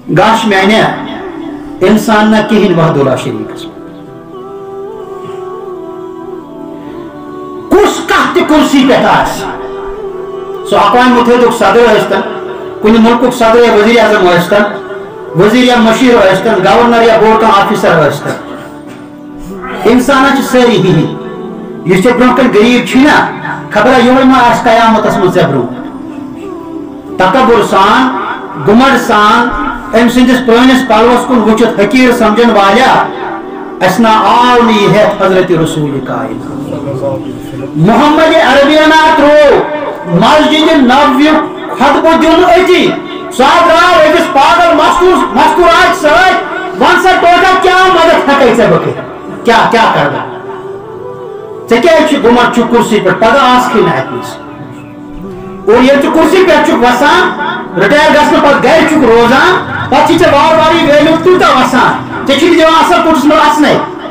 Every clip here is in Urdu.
گاش میانہ انسان نہ کہین وحدہ لا شریک کس کت کرسی پہ سو اقوام متحدہ صدر ٲسۍتن کُنہِ ملکُک صدر یا وزیر اعظم ٲسۍتن وزیر یا مشیر ٲسۍتن گورنر یا بوڑ کانٛہہ آفیسر ٲسۍتن انسانن چھِ سٲری ہِوی یُس ژےٚ برونٛہہ کَنہِ غریٖب چھُے نا خبرا یِہوے ما آسہِ قیامتس منٛز ژےٚ برونٛہہ تکبر سان گُمنڈ سان أمۍ سٕنٛدِس پرٛٲنِس پلوس کُن وٕچھِتھ حقیٖر سمجھن والیاہ اَسہِ نا آو نہٕ یہِ ہٮ۪تھ حضرت رسول کائنات محمد عربینا ترٛوو مسجد نبویُک خطبہٕ دیُن أتی سُہ درٛاو أکِس پاگل مستوٗراتہِ سۭتۍ وَن سا ٹوٹل کیٛاہ مدد ہٮ۪کَے ژےٚ بہٕ کٔرِتھ کیٛاہ کَرٕ بہٕ ژےٚ کیٛازِ چھُ گُمنڈ چھُکھ کُرسی پٮ۪ٹھ پگاہ آسکھٕے نہٕ اَتہِ نَس اور ییٚلہِ ژٕ کُرسی پٮ۪ٹھ چھُکھ وسان رِٹایر گژھنہٕ پتہٕ گرِ چھُکھ روزان پتہٕ چھِ ژےٚ وارٕ وارٕ یہِ ویلیوٗ تیوٗتاہ وسان ژےٚ چھُنہٕ دِوان اَصٕل پٲٹھۍ منٛز اَژنَے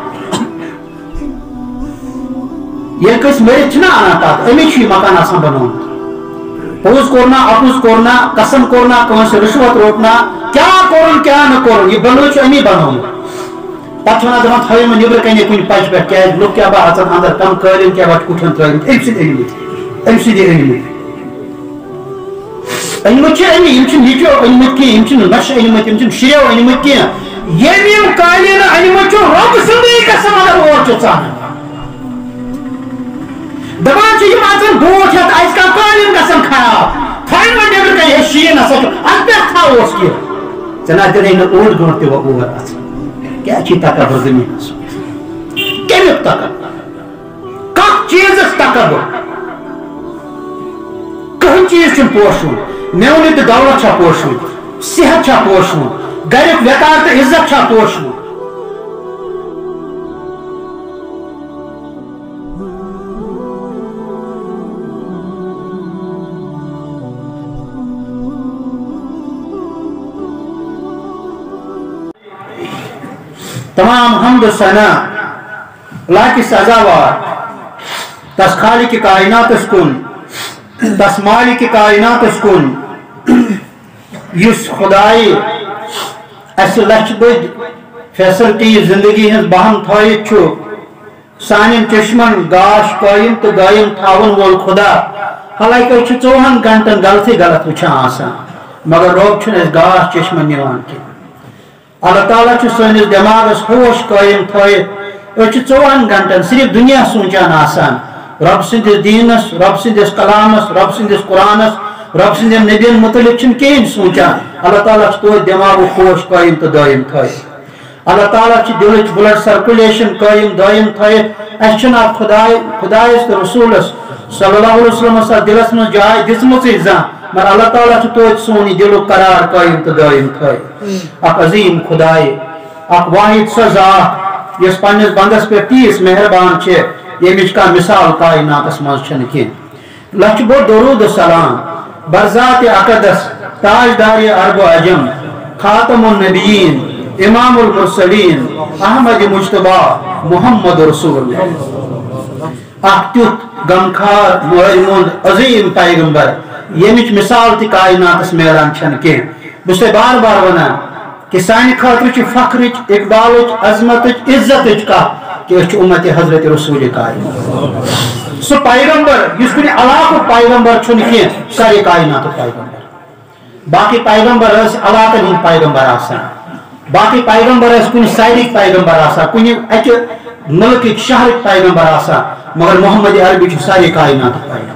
ییٚلہِ کٲنٛسہِ مٔرِتھ چھِنا اَنان تَتھ أمی چھُ یہِ مکان آسان بنومُت پوٚز کوٚر نا اَپُز کوٚر نا قسم کوٚر نا کٲنٛسہِ رِشوت روٚٹ نا کیٛاہ کوٚرُن کیٛاہ نہٕ کوٚرُن یہِ بنٛگلہٕ چھُ أمی بنومُت پتہٕ چھِ وَنان دَپان تھٲیِو مےٚ نیٚبرٕ کَنہِ کُنہِ پچہِ پٮ۪ٹھ کیٛازِ لُکھ کیٛاہ بہٕ اژن اندر کم قٲلیٖن کیٛاہ وَٹہِ کُٹھٮ۪ن ترٲومٕتۍ أمۍ سٕنٛدۍ أنۍمٕتۍ أنۍمٕتۍ چھِ أمی یِم چھِنہٕ نیٚچوٗ أنۍمٕتۍ کینٛہہ یِم چھِنہٕ نۄشہِ أنۍمٕتۍ یِم چھِنہٕ شُرٮ۪و أنۍمٕتۍ کینٛہہ ییٚمۍ یِم قٲلیٖن أنۍمٕتۍ چھُ رۄبہٕ سُنٛدٕے قسم اگر اور چھُ ژانان دپان چھِ یِم اژن بوٗٹھ ہٮ۪تھ اَسہِ کانٛہہ قٲلیٖن گژھن خراب تھٲیِو وۄنۍ نیٚبرٕ کَنہِ ہے شیٖن ہسا چھُ اَتھ پٮ۪ٹھ تھاوہوس کینٛہہ ژےٚ نہ دِنَے نہٕ اوٚڑ گٲنٛٹہٕ تہِ وۄنۍ اور اَژن کیٛاہ چھُے تکبر زٔمیٖنَس کَمیُک تکبر کانٛہہ چیٖزس تکبر کٕہٕنۍ چیٖز چھُنہٕ پوشُن میونہِ تہٕ دولت چھا پوشُن صحت چھا پوشُن گریُک وقار تہٕ عزت چھا پوشُن تمام حمد و ثنا اللہ کی سزاوار تس خالق کائنات کن تس مالک کائنات کن یس خدائی اس لچھ بد فیسلٹی زندگی ہز بہم تھائیت چھو سانین چشمن گاش قائم تو دائم تھاون وول خدا حالانکہ 24 گھنٹن غلط وچھان آسان مگر روب چھن اس گاش چشمن نیوان کی اللہ تعالیٰ چھُ سٲنِس دٮ۪ماغس ہوش قٲیِم تھٲیِتھ أسۍ چھِ 24 گھنٹن صرف دُنیا سونٛچان آسان رۄب سٕنٛدِس دیٖنس رۄب سٕنٛدِس کلامس رۄب سٕنٛدِس قرآنس رۄب سٕنٛدٮ۪ن نبین متعلق چھِنہٕ کِہیٖنۍ سونٛچان اللہ تعالیٰ چھُ توتہِ دٮ۪ماغُک ہوش قٲیِم تہٕ دٲیِم تھٲیِتھ اللہ تعالیٰ چھُ دِلٕچ بلڈ سرکولیشن قٲیِم دٲیِم تھٲیِتھ اَسہِ چھُنہٕ اَتھ خۄدایس تہٕ رسوٗلس صلی اللہ علیہ وسلمس اَتھ دِلس منٛز جاے دِژمٕژٕے زانٛہہ مگر اللہ تعالیٰ چھُ توتہِ سون یہِ دِلُک قرار قٲیِم تہٕ دٲیِم تھٲیِتھ اکھ عظیٖم خۄداے اکھ واحد سۄ ذات یۄس پننِس بندس پٮ۪ٹھ تیٖژ مہربان چھِ ییٚمِچ کانٛہہ مِثال کائناتس منٛز چھنہٕ کینٛہہ لچھ بوٚڑ درود و سلام برذات اقدس تاجدار عرب و عجم خاتم النبیین امام المرسلین احمد مجتبیٰ محمد رسول اللہ اکھ تیُتھ غمخار موجمُنٛد عظیٖم پیغمبر ییٚمِچ مِثال تہِ کائناتس میلان چھنہٕ کینٛہہ بہٕ چھُس تۄہہِ بار بار ونان کہ سانہِ خٲطرٕ چھِ فخرٕچ اقبالٕچ عظمتٕچ عزتٕچ کتھ کہ أسۍ چھِ اُمت حضرت رسول کائنات سُہ پیغمبر یُس کُنہِ علاقُک پیغمبر چھُنہٕ کینٛہہ سارے کائناتُک پیغمبر باقٕے پیغمبر ٲسۍ علاقن ہٕنٛدۍ پیغمبر آسان باقٕے پیغمبر ٲسۍ کُنہِ سایڈٕکۍ پیغمبر آسان کُنہِ اکہِ مُلکٕکۍ شہرٕکۍ پیغمبر آسان مگر محمد عربی چھُ سارے کائناتُک پیغمبر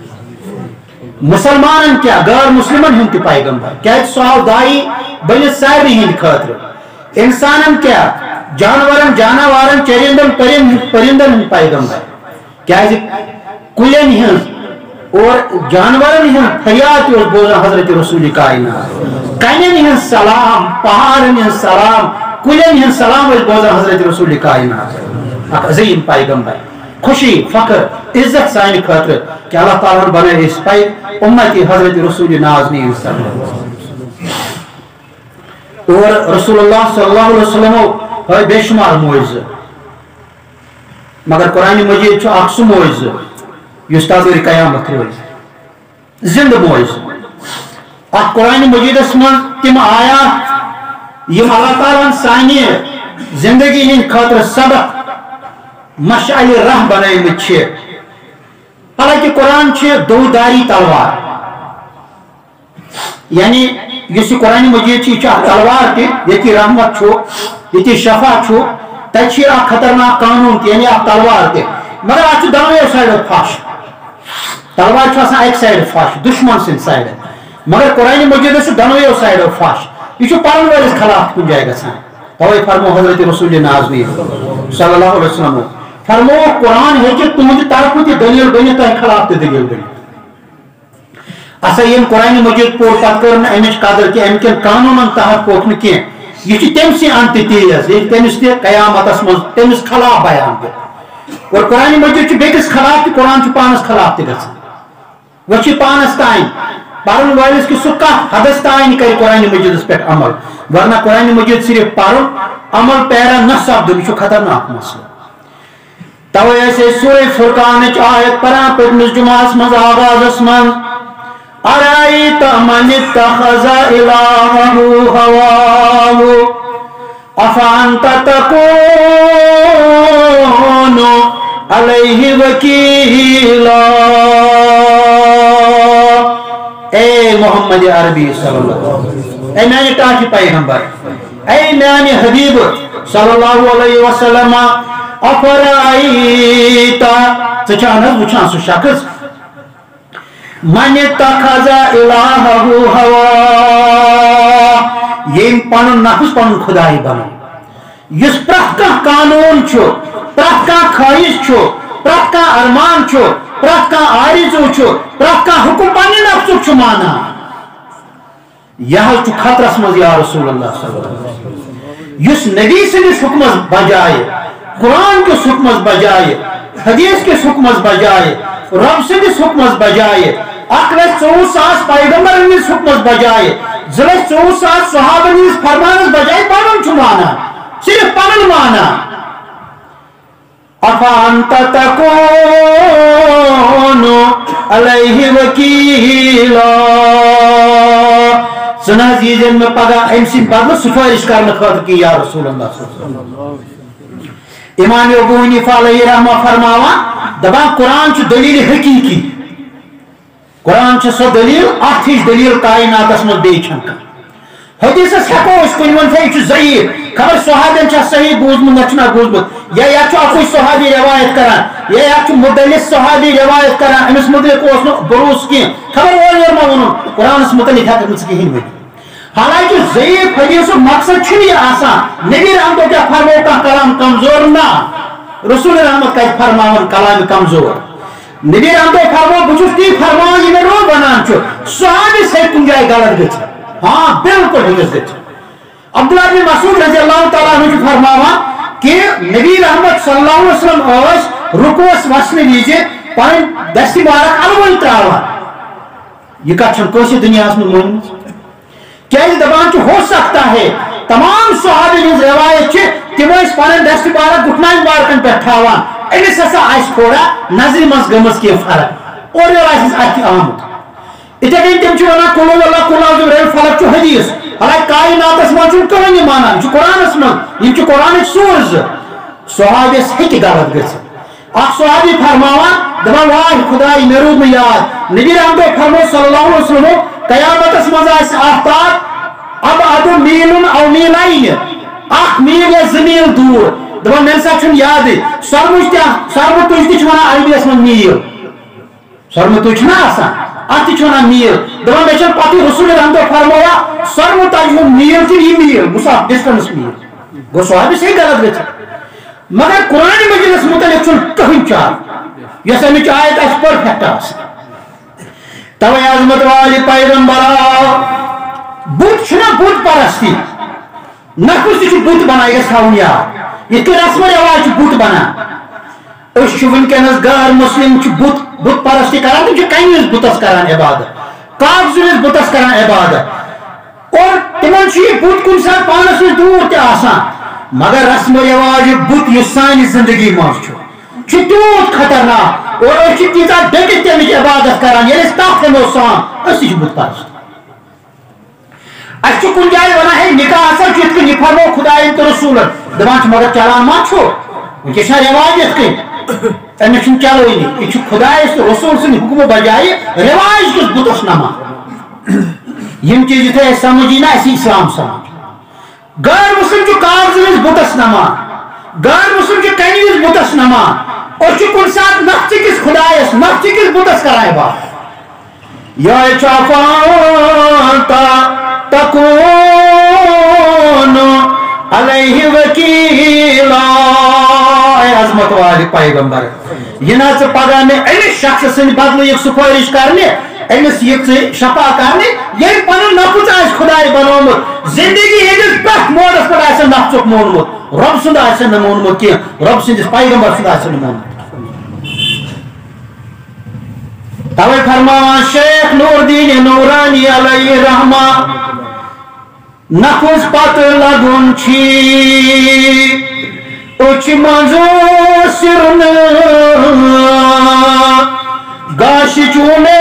مسلمانن کیا غیر مسلمن ہند تہِ پیغمبر کیازِ سُہ آو داعی بٔنِتھ سارنٕے ہٕنٛدۍ خٲطرٕ انسانن کیا جانورن جاناوارن چرندن پرندن ہٕنٛدۍ پیغمبر کیازِ کُلٮ۪ن ہٕنٛز اور جانورن ہٕنٛز فریاد تہِ اوس بوزان حضرت رسول کائنات کنٮ۪ن ہٕنٛز سلام پہاڑن ہٕنٛز سلام کُلٮ۪ن ہٕنٛز سلام ٲسۍ بوزان حضرت رسول کائنات اکھ عظیٖم پیغمبر خوشی فخر عزت سانہِ خٲطرٕ کہ اللہ تعالیٰ بنٲے أسۍ اُمتی حضرت رسول نازنین صلی اللہ علیہ وسلم اور رسول اللہ صلی اللہ علیہ وسلم ہٲے بے شمار معجزٕ مگر قرآن مجید چھُ اکھ سُہ معجزٕ یُس تاثیر قیامت روزِ زندٕ معجزٕ اَتھ قرآن مجیدس منٛز تِم آیات یہ اللہ تعالیٰ سانی زندگی ہند خاطر سبق مشعل راہ بنائمت حالانکہ قرآن دو داری تلوار یعنی اس قرآن مجید تلوار تھی رحمت یہ شفا تک خطرناک قانون یعنی خطرناک تہ مگر اتھ دونوں سائڈو پھش تلوار ایک سائڈ پھش دشمن سند سائڈ مگر قرآن مجید دونوں سائڈو پھش یہ پڑھن والس خلاف کن جائے گژھان توے فرمو حضرت رسول ناظمی صلی اللہ علیہ وسلم فرمو قرآن ہیکہ تہند طرف تہ دلیل بنت تہ خلاف تہ دلیل بنت اصل یم قرآن مجید پور پتہ کر امچ قدر کہ ام کن قانونن تحت پوک نہ کی یہ تمسی انت تیز یہ تمس تہ قیامتس من تمس خلاف بیان کر اور قرآن مجید بیکس خلاف تہ قرآن پانس خلاف تہ گژھان وہ پانس تائیں پرن والس کہ سہ کت حدس تائیں کر قرآن مجیدس پہ عمل ورنہ قرآن مجید صرف پڑھن عمل پیرا نہ سپدن یہ خطرناک مسئلہ توے ایسے سورہ فرقان آیت پران پتمس جمعس مز آغازس من ارائیت من اتخذ الہہ ہواہ افانت تکون علیہ وکیلا اے محمد عربی صلی اللہ علیہ وسلم اے میانی ٹاکی پیغمبر اے میانی حبیب صلی اللہ علیہ وسلم افرائیتا چچانت وچان سو شخص من اتخذ الہہ ہوا یہ پنن نفس پنن خدای بنو یس پرت کانٛہہ قانون پرت کانٛہہ خواہش پرت کانٛہہ ارمان پرت کانٛہہ آرزو پرت کانٛہہ حکم پننہِ نفسُک مانان یہ خطرس مز یا رسول اللہ صلی اللہ علیہ وسلم یس نبی سندس حکمس بجائے قرآن کس حکمس بجائے حدیث کس حکمس بجائے رب سندس حکمس بجائے 1,24,000 پیغمبر ہندس حکمس بجائے 2,24,000 صحابہ ہندس فرمانس بجائے پنن مانا صرف پنن مانا افانت تکون علیہ وکیلا سنا عزیزن میں پگہ ام سند بدل سفارش کرنے خاطر کی یا رسول اللہ صلی اللہ علیہ وسلم امام ابو حنیفہ علیہ رحمہ فرماوان دپان قرآن دلیل حقیقی قرآن سو دلیل ات ہش دلیل کائناتس من بیٚیہِ چھنہٕ کانٛہہ حدیثس ہیٚکو أسۍ کُنہِ ؤنِتھ یہِ چھُ ضعیٖف خبر صحابین چھا صحیح بوٗزمُت نہ چھُنا بوٗزمُت یا یتھ چھُ اکُے صحابی روایت کران یا یتھ چھُ مدلس صحابی روایت کران أمِس متعلق اوس نہٕ بروسہٕ کینٛہہ خبر اورٕ یورٕ ما ووٚنُن قرآنس متعلق ہیٚککھ نہٕ ژٕ کِہیٖنۍ ؤنِتھ حالانکہ ضعیٖف حدیثُک مقصد چھُنہٕ یہِ آسان نبی رحمتو کیٛاہ فرمو کانٛہہ کلام کمزور نہ رسول رحمت کتہِ فرماوان کلام کمزور نبی رحمتو فرمو بہٕ چھُس تی فرماوان یہِ مےٚ رول بنان چھُ صحابی ہیٚکہِ کُنہِ جایہِ غلط گٔژھِتھ ہاں بالکل ہیٚکس گٔژھِتھ عبداللہ بن مسعود رضی اللہ تعالیٰ عنہ چھُ فرماوان کہ نبی رحمت صلی اللہ علیہ وسلم ٲسۍ رکوعس وسنہٕ وِزِ پنٕنۍ دستہِ مبارک الوٕنۍ ترٛاوان یہ کتھ چھنہٕ کٲنٛسہِ دُنیاہس منٛز مٲنمٕژ کیازِ دپان چھِ ہو سکتا ہے تمام صحابی ہٕنٛز روایت چھِ تِم ٲسۍ پنٕنۍ دستہِ مبارک گُٹنایہِ مبارکن پٮ۪ٹھ تھاوان أمِس ہسا آسہِ تھوڑا نظرِ منٛز گٔمٕژ کینٛہہ فرق اورٕ یورٕ آسٮ۪س اَتھِ آمُت اِتھے کٔنۍ تِم چھِ وَنان قُل هُوَ اللَّهُ قُلْ اَعُوذُ بِرَبِّ الْفَلَق چھُ حدیث حالانکہِ کائناتس منٛز چھُنہٕ کٕہٕنۍ یہِ مانان یہِ چھُ قرآنس منٛز یِم چھِ قرآنٕکۍ سورس صحابیس ہیٚکہِ غلط گٔژھِتھ اکھ صحابی فرماوان دپان واے خداے مےٚ روٗد نہٕ یاد نبی رحمتو فرمو صلی اللہ علیہ وسلم قیامتس منٛز آسہِ آفتاب ابعد میٖلٌ او میٖلَینہِ اکھ میٖل یا 2 میٖل دوٗر دپان مےٚ نسا چھُنہٕ یادٕے سۄرمٕچ سۄرمہٕ تُج تہِ چھِ وَنان عربیَس منٛز میٖل سۄرمہٕ تُج چھُنہ آسان اتھ تہِ چھِ وَنان میٖل دپان مےٚ چھنہٕ پتہٕ رسول رحمتو فرماوان سۄرمہٕ تَجہِ ہُنٛد میٖل کِنہٕ یہِ میٖل مُساف ڈسٹنس میٖل گوٚو صحابی ہیٚکہِ غلط گٔژھِتھ مگر قرآن مجیدس متعلق چھُنہٕ کٕہٕنۍ چار یۄس امِچ آیت آسہِ پٔرفیکٹ آسہِ توے عظمت والہِ پیغمبرا بُت چھُنہ بُت پرستی نفس تہِ چھُ بُت بنان یہِ گژھِ تھاوُن یاد یِتھ کٔنۍ رسم و رواج چھُ بُت بنان أسۍ چھِ وٕنکیٚنس غٲر مسلم چھِ بُت پرستی کران تِم چھِ کنہِ وِزِ بُتس کران عبادت کاغذٕ وِزِ بُتس کران عبادت اور تِمن چھُ یہِ بُت کُنہِ ساتہٕ پانس نِش دوٗر تہِ آسان مگر رسم و رواج بُت یُس سانہِ زندگی منٛز چھُ تیوٗت خطرناک اور أسۍ چھِ تیٖژاہ ڈٔکِتھ تَمِچ عبادت کران ییٚلہِ أسۍ تتھ ہٮ۪مو سان أسۍ تہِ چھِ بُت پرست اچھا کن جائے ونان ہے نکاح اصل چیت کن یہ فرمو خدایین تو رسولن دپان مگر چلان ما چھو ونکس رواج یت کن امس چلو یہ خدایس تو رسول سن حکم بجائے رواج کس بتس نما یم چیز یتھے سمجھی نا اسی اسلام سمجھ غیر مسلم جو کاغذ وز بتس نما غیر مسلم جو کنی وز بتس نما اور کن سات نفچ کس خدایس نفچ کس بتس کرائے بات یا چافانتا تکون علیہ وکیلا اے عظمت والی پیغمبر یہ نا ژٕ پگاہ میں امس شخص سند بدلو یہ سفارش کرنے امس یہ شفا کرنے یہ پن نفس آس خدائے بنومت زندگی ہندس پرت موڑس پہ نفسک مونمت رب سند آسن مونمت کی رب سندس پیغمبر سند آسن مونمت توے فرمان شیخ نور الدین نورانی علیہ رحمہ نفس پت لگن چھی اچ منزو سرن گاش چونے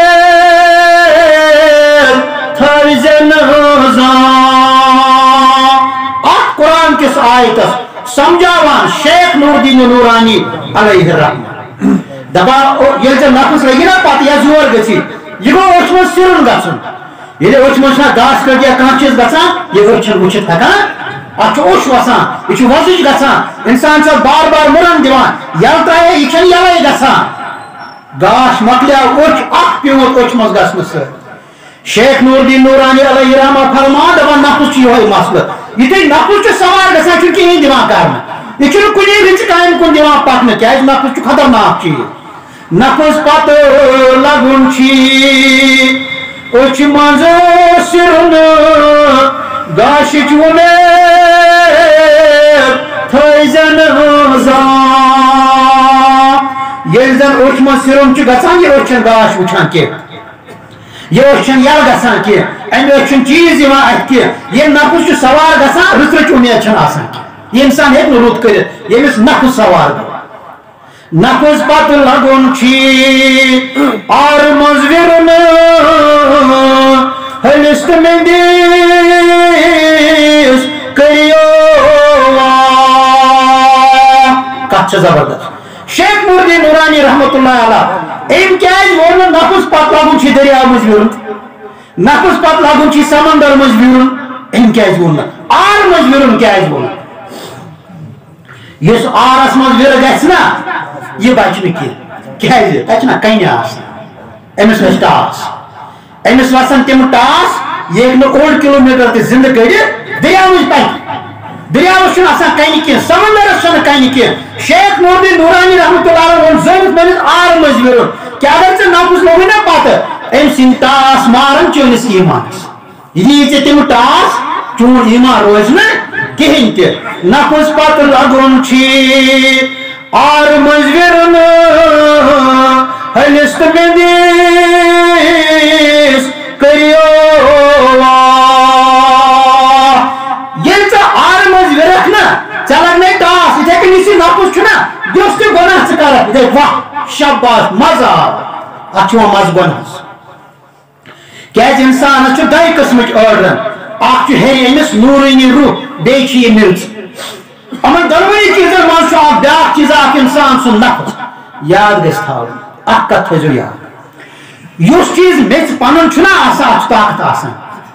تھرزن زان قرآن کس آیت سمجھاوان شیخ نور الدین نورانی علیہ رحمہ دبا یہ نفس لگی نا پتہ یا زور گی یہ گو اچھ من سرن گھن یہ اچھ من گاس کٹ یا کھانا چیز گھان یہ اچھن وچت ہکان اتھ اوش وسان یہ ورزش گھان انسان سے بار بار مرن دان یل ترائے یہ یلے گھان گاش مکلیا اوچ اخ پیوت اوچ مز گھن س شیخ نور الدین نورانی علیہ رحمہ فرمان دپان نفس یہ مسئلہ یہ نفس سوار گھان چھ کہین دان کر یہ کن رچ کامہ کن دان پکنہ کی نفس خطرناک چیز نفس پت لگن چھی اچھ منز سرن گاش چونے تھزن زان یل زن اچھ من سرن گھان یہ اچھن گاش وچھان کی یہ اچھن یل گھان کی ام اچھن چیز ات کی یہ نفس سوار گھان رت رچ امید آسان کی یہ انسان ہیک رت کرت یمس نفس سوار گو نفس پت لگن چھی آر مزورن ہلست مندس کریو کت زبردست شیخ نور الدین نورانی رحمت اللہ علیہ ام کیاز وون نفس پت لگن چھی دریا مزورن نفس پت لگن چھی سمندر مزورن ام کیاز وون آر مزورن کیاز وون یس آرس مز ور گھنا یہ بچہ کی تک کن امس وس ٹاس امس وسان تم ٹاس یہ اوڑ کلو میٹر تہ زندہ کڑت دریاوچ پک دریاوس کن کی سمندرس کن کی شیخ نور الدین نورانی رحمۃ اللہ علیہ زنت ملس آر مز ور کہ اگر ژے نفس لوگ نا پتہ ام سن ٹاس مارن چونس ایمانس یہ تم ٹاس چون ایمان روز نا کہین تہ نفس پت لگن چھی آر مزورن ہلست مندس کریو یل ژٕ آر مز ورکھ نا ژے لگنے ٹاس اتھے کن یس نفس چھنا دس تہ گناہ ژٕ کرکھ دپ واہ شاباش مزہ آو اتھ مز گناہس کیاز انسانس چھ دۄیہِ قسمٕچ ٲڈرن اکھ چھ ہیٚرِ أمِس نوٗرٲنی روح بیٚیہِ چھِ یہِ میٚژ یِمن دۄنوٕنی چیٖزن منٛز چھُ اکھ بیٛاکھ چیٖز اکھ انسان سُنٛد نفس یاد گژھِ تھاوُن اکھ کتھ تھٲیزیو یاد یُس چیٖز میٚژ پنُن چھُنا آسان اتھ چھُ طاقت آسان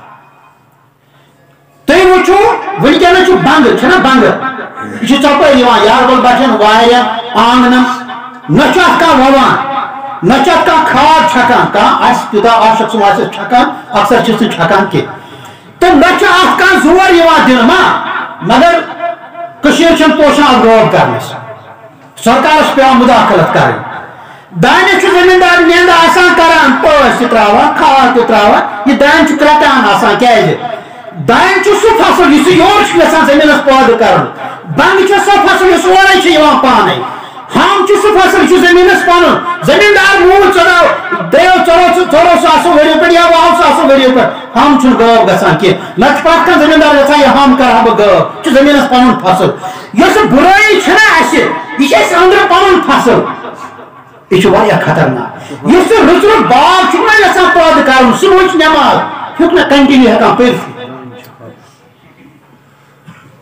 تُہۍ وٕچھِو وٕنکیٚنس چھُ بنٛگہٕ چھُنا بنٛگہٕ یہِ چھُ ژۄپٲرۍ یِوان یاربل بچن واریاہ آنگنن نہ چھُ اتھ کانٛہہ ووان نہ چھُ اتھ کانٛہہ کھاد چھکان کانٛہہ آسہِ تیوٗتاہ عاشق سُہ آسٮ۪س چھکان اکثر چھِس نہٕ چھکان کینٛہہ تہٕ نہ چھُ اتھ کانٛہہ زور یِوان دِنہٕ ما مگر کشیر چھن پوشان روب کرنس سرکارس پیوان مداخلت کریں دانہ زمیندار نیند آسان کران پاس تہ تراوان کھاد تہ تراوان یہ دان کرٹان آسان کیازِ دان سہ فصل اس یور یژھان زمینس پٲدٕ کرُن بنٛگہٕ چھُ سۄ فصل یُس اورے چھُ یِوان پانے ہم سہ فصل زمینس پن زمیندار موٗد ژۄرو دریو ژورو ساسو ؤریو پہ یا 10 ساسو ؤریو پہ ہم غٲب گژھان کی نتہٕ پتھ کانٛہہ زمیندار یژھان یہ ہم کرہا بہٕ غٲب چھُ زمینس پنُن فصل یۄس بُرٲیی چھنا اَسہِ یہِ چھِ اَسہِ أنٛدرٕ پنُن فصل یہ چھُ واریاہ خطرناک یُس رٕژ رٕژ باغ چھُکھ نا یژھان پٲدٕ کرُن صُبحٕچ نٮ۪ماز ہیوٚک نہٕ کنٹِنیوٗ ہٮ۪کان پٔرِتھ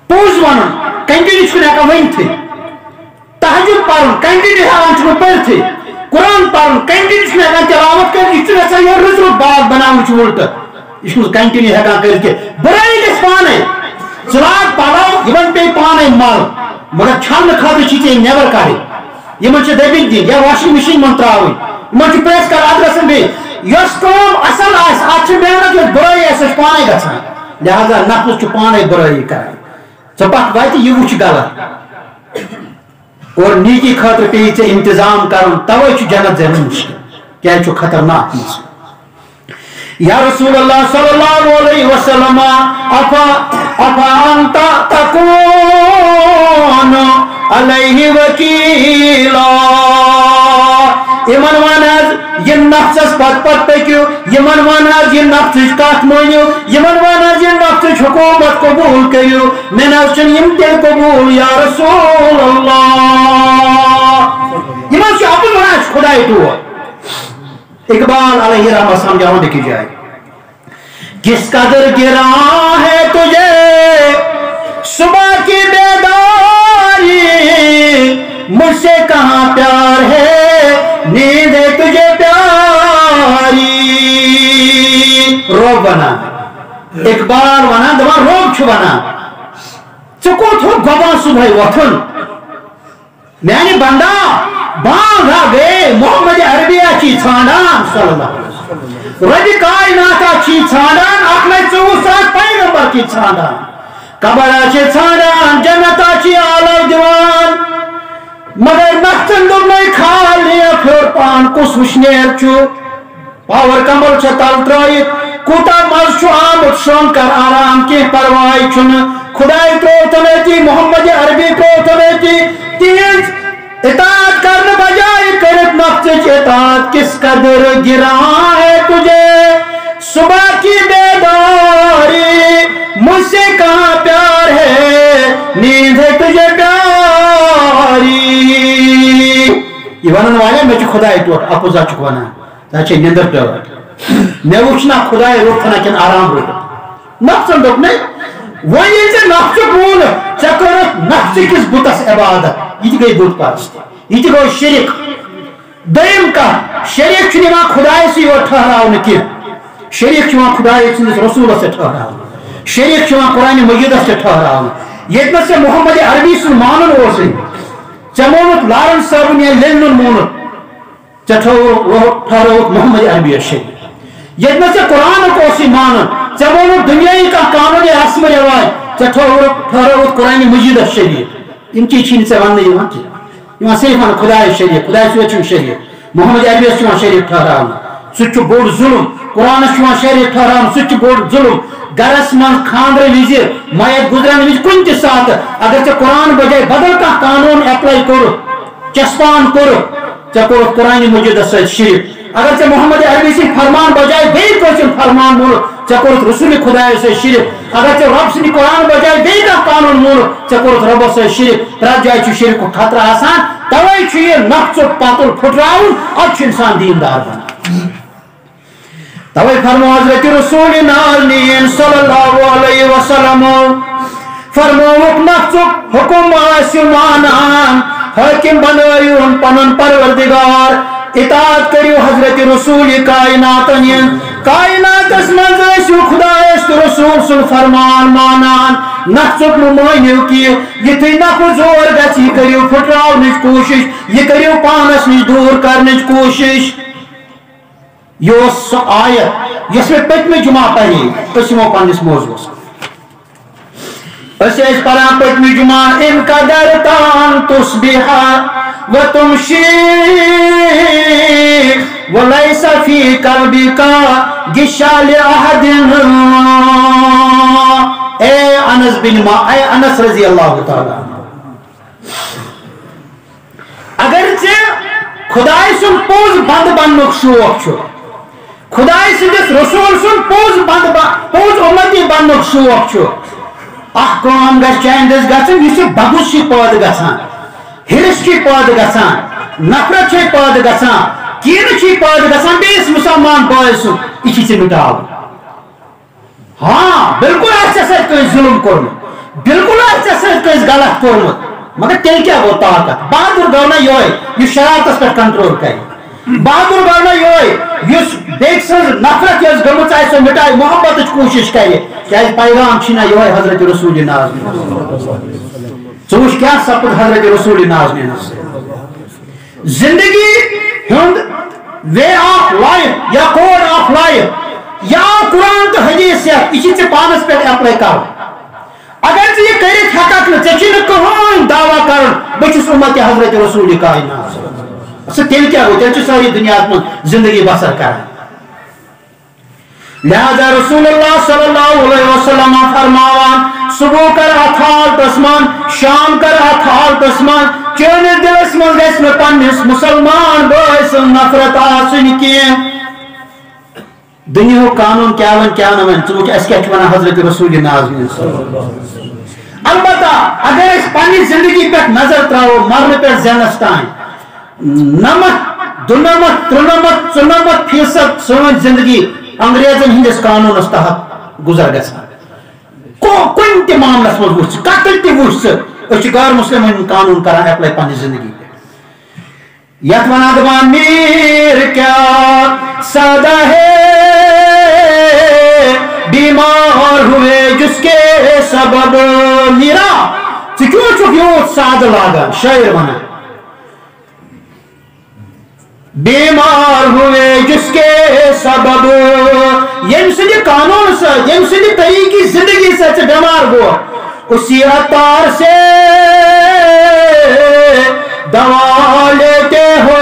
پوز ون کنٹینیو ورنت تہجد پڑھ کنٹینیو ہیکان پڑھتھ قرآن پڑھ کنٹینیو ہیکان تلاوت کر یہ رُت رُت باغ بناو الٹ یہ کنٹینیو ہیکان کر برائی گھس پانے ثلاث پڑھو یہ پہ پانے مل مگر چھلنے خاطر ٹھیک نیبر کڑ دبن دن یا واشنگ مشین من تراؤن پریس کر اد گھن بیس اصل ات محنت یس برائی سہ پانے گھان لہذا نفس پانے برائی کر پت وات یہ وچ غلط اور نیکی خاطر پی ے انتظام کرن توے جنت زینن مشکل کیا خطرناک چیز یا رسول اللہ صلی اللہ علیہ وسلم افا انت تکون علیہ وکیلا یمن ون حظ یہ نفسس پت پکیو یمن ون حظ یہ نفسچ کت مانیو یمن ون حظ یہ نفسچ حکومت قبول کریو میں نفسن یم تیل قبول یا رسول اللہ یمن سے اپن ونان خدای تو اقبال علیہ رحمہ سمجھاؤں دیکھی جائے کس قدر گراں ہے تجھے صبح کی بیداری مجھ سے کہاں پیار ہے نیند ہے تجھے پیاری روب بنا اقبال بنا دما روب چھو بنا چکو تھو گوان صبح وطن میانی بندہ بانگ گئے محمد عربیہ چی ژھانڈان صلی اللہ علیہ وسلم رب کائناتا چی ژھانڈان اپنے 24 پیغمبر کی ژھانڈان قبرہ چی ژھانڈان جنتا چی آلو دیوان مگر نختن دو میں کھال لیا پھر پان کس وشنیر چو پاور کمبل چھ تل ترائیت کوتا مز چو آمد شون کر آرام کی پروائی چن خدای تو تلیتی محمد عربی تو تلیتی تیز اطاعت کرنے بجائے کرت نفس اطاعت کس قدر گراں ہے تجھے صبح کی بیداری مجھ سے کہاں پیار ہے نیند ہے تجھے پیاری یہ ونن والے میں خدای ٹوٹ اپوزا چکوانا تاچے نیندر پیار میں وچنا خدای روکنا کن آرام روک نفسن دوک نہیں وہ یہ سے نفس بول چکرت نفس کس بتس عبادت یہ گئی بت پرست یہ گو شرک دیم کا شریک چھ خدای سے اور ٹھہراؤ کی شریک چھ خدای سندس رسول سے ٹھہراؤ شریک چھ قرآن مجید سے ٹھہراؤ یہ سے محمد عربی سن مانن اوسے چمونت لارنس صاحب نے لینن مونت ٹھہراؤ محمد عربی شریک یہ سے قرآن کو سی مانن چمونت دنیای کا قانون رسم رواج ٹھہراؤ قرآن مجید شریک ان کی چین سے ون نہیں ون یہ صرف خدای شریف خدای سوچن شریف محمد عربی شریف ٹھہراؤ سہ بوڑ ظلم قرآن شریف ٹھہراؤ سہ بوڑ ظلم گرس من خاندر وز میت گزران وز کن تہ سات اگر ژے قرآن بجائے بدل کھانا قانون اپلائی کور چسپان کور ژے کور قرآن مجید ست شریف اگر ژے محمد عربی سی فرمان بجائے بیٚیہِ کٲنٛسہِ فرمان مول ژے کورُتھ رسول خدای ست شریف اگر ژے رب سٕنٛدِ قرآن بجائے بیٚیہِ کانٛہہ قانون مول ژے کورُتھ ربس ست شریف پرٛٮ۪تھ جایہِ چھُ شرکُک خطرٕ آسان توے چھُ یہ نفسُک پتُل پھُٹراوُن ادٕ چھُ انسان دیندار بنان توے فرمو حضرت رسول نازنین صلی اللہ علیہ وسلم فرموک نفسک حکم آسیو مانان حاکم بنائیون پنن پروردگار اطاعت کریو حضرت رسول کائناتن کائنات اسمنز آسیو خدا است رسول سن فرمان مانان نفسک ممانیو کیو یہ تھی نفس زور گچی کریو پھٹراونچ کوشش یہ کریو پانس نش دور کرنچ کوشش یہ سو آیت جس میں پتمی جمعہ پڑھی اسمو پانس موضوع اسیس پران پتمی جمعہ ان قدر تان تصبحا و تمشی ولیس فی قلبی کا گشا لأحد اے انس رضی اللہ تعالیٰ اگرچہ خدای سن پوز بند بننک شوق چھو خدای سندس رسول سن پوز امتی بننک شوق چھو احکام گھر چاندس گھن یہ بغض چھ پاد گھان ہرس چھ پاد گھان نفرت چھ پاد گھان کین چھ پاد گھان بیس مسلمان بھائی سن یہ چھ مٹاو ہاں بالکل آس ظلم کورمت بالکل آس ست غلط کورمت مگر تیل کیا گو طاقت بہادر گو نا یہ یہ شرارتس پہ کنٹرول کر بہادر گو نا یہ بیک سن نفرت یس گمت سو مٹائے محبت کوشش کر پیغام چھنا یہ حضرت رسول ناظمین ثوش کیا سپد حضرت رسول ناظمین زندگی ہند وے آف لائف یا کوڈ آف لائف یا قرآن تو حدیث یہ پانس پہ اپلائی کر اگر یہ کرت ہکک نا کہین دعویٰ کر بس امت حضرت رسول کائنات تیل کیا گو تیل ساری دنیا من زندگی بسر کر لہذا رسول اللہ صلی اللہ علیہ وسلم فرماوان صبح کر اتھال تسمان شام کر اتھال تسمان چونس دلس من گھس میں پنس مسلمان بھائی سن نفرت آسن کی دنیا قانون کیا ون کیا نہ ون ثوچ اس کیا ونان حضرت رسول ناظمین البتہ اگر اس پنی زندگی پہ نظر تراو مرن پہ زینس تائیں 99% سون زندگی انگریزن ہندس قانونس تحت گزر گژھان کن تہ معاملس مز وچ قتل تہ وچ اس غیر مسلم قانون کران اپلائی پنی زندگی پہ یت ونان دپان میر کیا سادہ ہے بیمار ہوئے جس کے سبب میرا کیوں یوت ساد لاگان شاعر ونان بیمار ہوئے جس کے سبب یم سندی قانون سے یم سندی طریقی زندگی سے بیمار ہوا اسی عطار سے دوا لیتے ہو